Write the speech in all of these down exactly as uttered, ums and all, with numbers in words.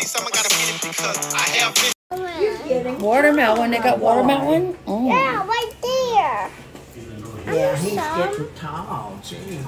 something, I gotta get it because I have been. Watermelon, they got watermelon? Oh. Yeah, right there. Yeah, he's getting tall, gee.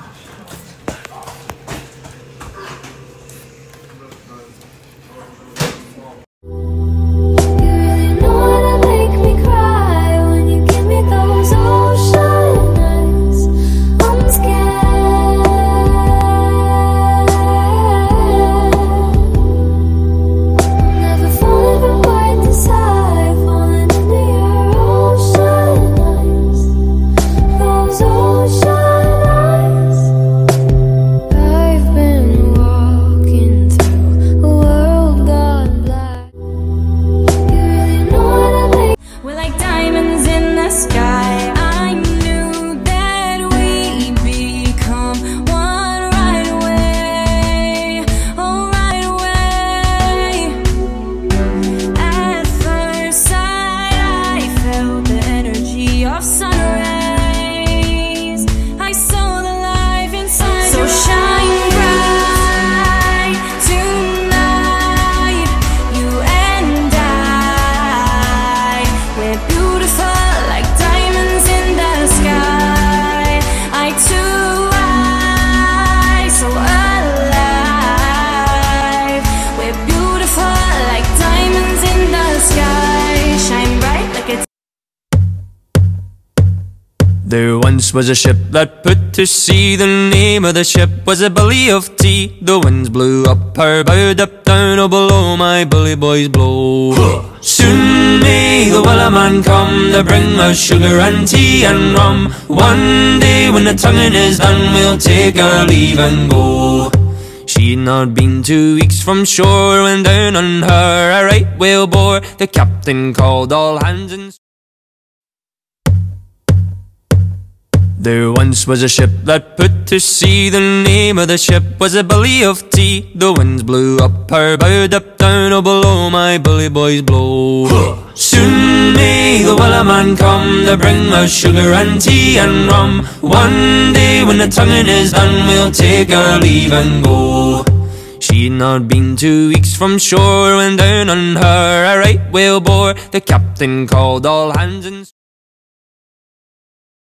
There once was a ship that put to sea. The name of the ship was a Billy of Tea. The winds blew up her bow, up down, oh below my bully boys blow. Soon may the Wellerman come to bring us sugar and tea and rum. One day when the tonguing is done, we'll take our leave and go. She'd not been two weeks from shore when down on her a right whale bore. The captain called all hands and there once was a ship that put to sea. The name of the ship was a Billy of Tea. The winds blew up her bow, up down, oh below my bully boys blow. Soon may the Wellerman come to bring us sugar and tea and rum. One day when the tonguing is done, we'll take our leave and go. She'd not been two weeks from shore when down on her a right whale bore. The captain called all hands and